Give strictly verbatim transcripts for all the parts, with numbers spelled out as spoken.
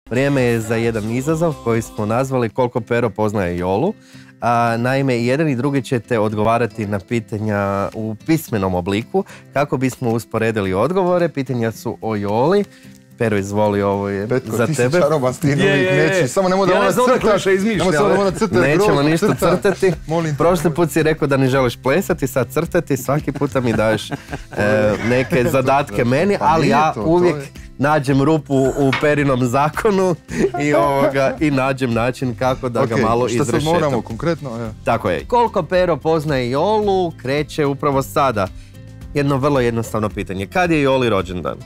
Vrijeme je za jedan izazov koji smo nazvali Koliko Pero poznaje Jolu. A, naime, jedan i drugi ćete odgovarati na pitanja u pismenom obliku kako bismo usporedili odgovore. Pitanja su o Joli. Pero, izvoli, ovo je Petko, za ti tebe. si čaroban s tim uvijek neći. Samo nemoj da ja ona crtaš. Nemoj samo da ona crtaš. Nećemo ništa crtati. Molim. Prošli put si rekao da ne želiš plesati, sad crtati. Svaki puta mi daješ e, neke zadatke meni, ali ja uvijek nađem rupu u Perinom zakonu i, ovoga, i nađem način kako da ga okay, malo izrešetam. Šta sad moramo konkretno? Ja. Tako je. Koliko Pero poznaje Jolu kreće upravo sada. Jedno vrlo jednostavno pitanje. Kad je Joli rođendan?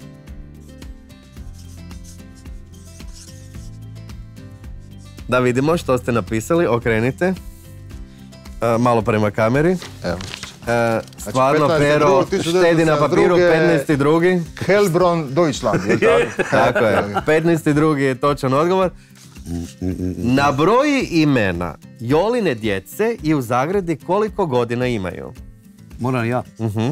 Da vidimo što ste napisali, okrenite. E, malo prema kameri. Evo. E, stvarno, Pero štedi na papiru, petnaesti drugi Helbron, Deutschland, je tako? Tako je, petnaesti drugi je točan odgovor. Nabroji imena Joline djece i u zagradi koliko godina imaju. Moram ja. Uh-huh.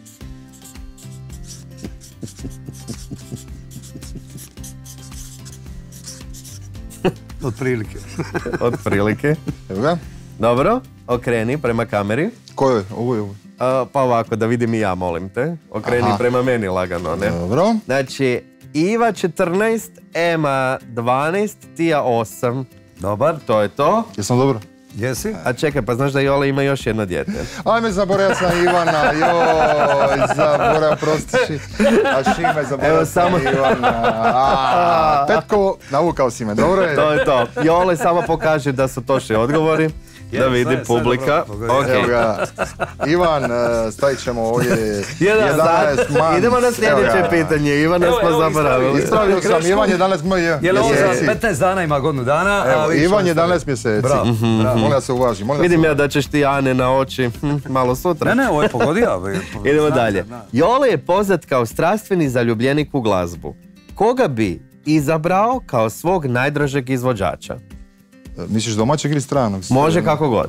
Od prilike. Od prilike. Evo ga. Dobro, okreni prema kameri. Ko je? Ovo je ovo. Uh, pa ovako, da vidim i ja, molim te. Okreni Aha. prema meni lagano, ne? Dobro. Znači, Iva četrnaest, Ema dvanaest, Tija osam. Dobar. To je to. Jesam dobro? Jesi? A čekaj, pa znaš da Jola ima još jedno dijete? Ajme, zaboravio sam Ivana, joj, zaboravio, prostiši. A Šime, zaboravio sam samo... Ivana. A, Petko, navukao si me, dobro je? To je to. Jole samo pokaže da su točni odgovori. Da vidi publika. Okay. Evo ga, Ivan, stavit ćemo ovdje jedanaest man. Idemo na sljedeće pitanje. Ivana smo zaboravili. Ispravio sam, Ivan jedanaest mjeseci. Je li ovo za petnaest dana ima godinu dana? Evo, Ivan jedanaest mjeseci. Bravo. Molim da se uvaži. Vidim ja da ćeš ti Ane na oči malo sutra. Ne, ne, ovo je pogodio. Idemo dalje. Jole je poznat kao strastveni zaljubljenik u glazbu. Koga bi izabrao kao svog najdražeg izvođača? Misliš domaćeg ili stranog? Može kako god.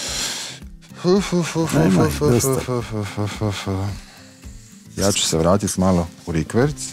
Ja ću se vratiti malo u rikverc.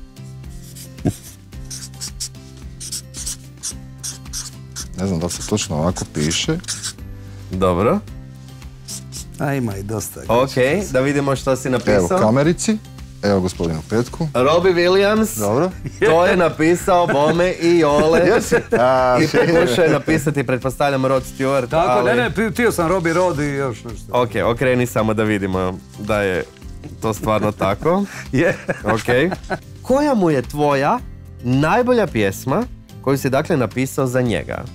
Ne znam da se točno ovako piše. Dobro. A ima i dosta. Ok, da vidimo što si napisao. Evo kamerici. Evo gospodinu Petku. Robbie Williams. Dobro. To je napisao Bome i Jole. Jesi? I pokušao je napisati, pretpostavljam, Rod Stewart. Tako, ali... ne, ne, tio sam Robbie Rod i još nešto. Ok, okreni samo da vidimo da je to stvarno tako. Je. Ok. Koja mu je tvoja najbolja pjesma koju si dakle napisao za njega?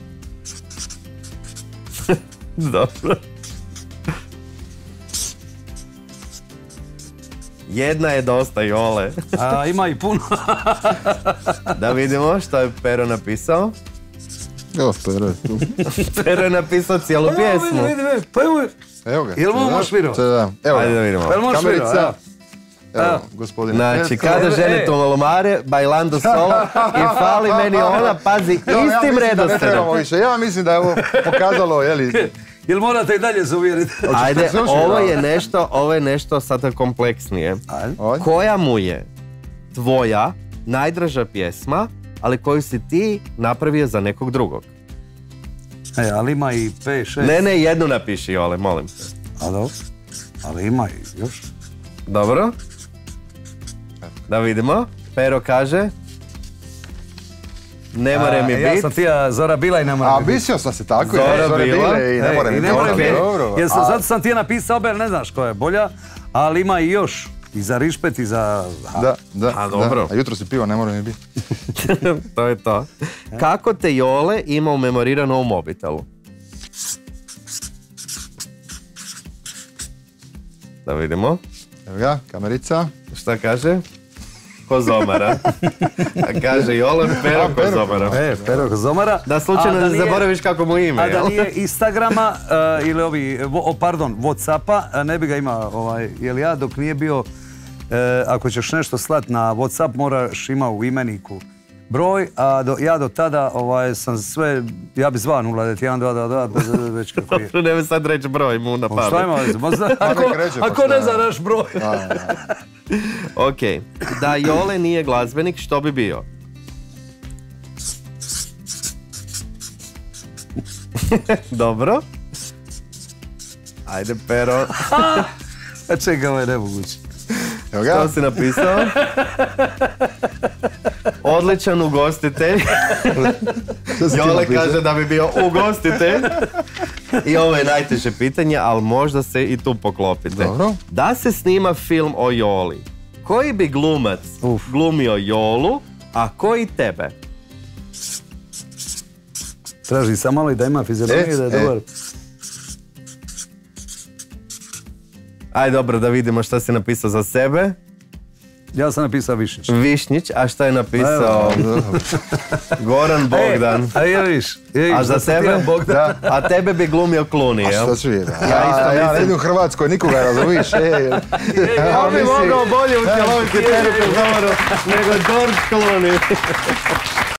Dobro. Jedna je dosta, Jole. A ima i puno. Da vidimo što je Pero napisao. Evo, Pero je tu. Pero je napisao cijelu pjesmu. Evo, vidi, vidi, pa evo. Evo ga. Jel' možeš svirati? Evo ajde da vidimo. Jel' možeš svirati? Evo, gospodine. Znači, kada žene to malomare, bailando solo i fali meni ona, pazi, istim redosledom. Ja mislim da je ovo pokazalo, jeli... Jel morate i dalje se uvjeriti? Ajde, ovo je nešto, ovo je nešto sada kompleksnije. Koja mu je tvoja najdraža pjesma, ali koju si ti napravio za nekog drugog? E, ali ima i pet, šest. Ne, ne, jednu napiši, Jole, molim te. A dobro, ali ima i još. Dobro. Da vidimo. Pero kaže... Ne more mi biti. Ja sam ti Zora bila i ne more mi biti. A mislio sam se tako. Zora bila i ne more mi biti. Zato sam ti napisao, Ber, ne znaš koja je bolja, ali ima i još. I za rišpet i za... Da, da. A dobro. A jutro si pivo, ne more mi biti. To je to. Kako te Jole ima umemorirano u mobitelu? Da vidimo. Evo ga, kamerica. Šta kaže? Kozomara. A kaže Jole Pero Kozomara. E, Pero Kozomara. Da slučajno ne zaboraviš kako mu ime, a da nije Instagrama uh, ili ovi, oh, pardon, Whatsappa, ne bi ga imao, ovaj, jel ja dok nije bio, uh, ako ćeš nešto slat na Whatsapp, moraš ima u imeniku broj, a do, ja do tada ovaj, sam sve, ja bi zvao nula devet jedan dva dva dva, već kako je. Dobro, ne bi sad reći broj mu na pamet. Šta ima veze? Ako, ako ne znaš broj. Ok, da Jole nije glazbenik, što bi bio? Dobro. Ajde, Pero. A čekaj, ovo je nemoguće. Evo ga. Što si napisao? Odličan ugostitelj. Što si ti Jole napisao? kaže da bi bio ugostitelj. I ovo je najteže pitanje, ali možda se i tu poklopite. Dobro. Da se snima film o Joli, koji bi glumac Uf. glumio Jolu, a koji tebe? Traži sam malo i da ima fizionomiju, E, da je e. dobar. Aj dobro, da vidimo šta si napisao za sebe. Ja sam napisao Višnjić. Višnjić, a šta je napisao Goran Bogdan? A je viš. A za tebe? Da. A tebe bi glumio Kluni, A jel? što svira? Ja Ja, isto ja, ja ne mislim. idem u Hrvatskoj, nikoga razumiš. E, On bi mogao bolje utjeloviti Peru Pezovaru nego George Clooney.